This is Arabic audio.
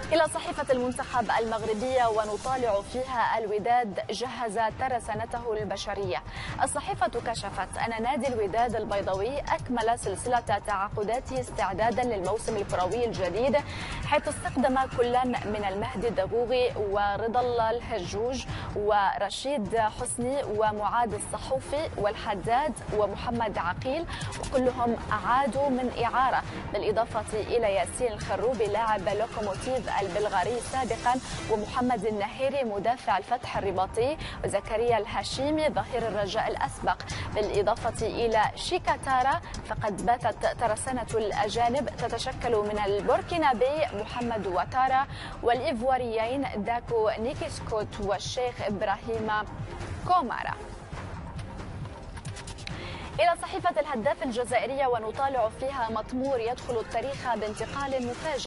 إلى صحيفة المنتخب المغربية ونطالع فيها الوداد جهز ترسانته البشرية. الصحيفة كشفت أن نادي الوداد البيضاوي أكمل سلسلة تعاقداته استعدادا للموسم الكروي الجديد، حيث استخدم كلا من المهدي الدغوغي ورضا الله الهجوج ورشيد حسني ومعاذ الصحوفي والحداد ومحمد عقيل، وكلهم عادوا من إعارة، بالإضافة إلى ياسين الخروبي لاعب لوكوموتيف البلغاري سابقا، ومحمد النهيري مدافع الفتح الرباطي، وزكريا الهاشمي ظهير الرجاء الأسبق، بالإضافة إلى شيكاتارا. فقد باتت ترسانة الأجانب تتشكل من البوركينابي محمد واتارا والإيفواريين داكو نيكيسكوت والشيخ إبراهيم كومارا. إلى صحيفة الهداف الجزائرية ونطالع فيها مطمور يدخل التاريخ بانتقال مفاجئ.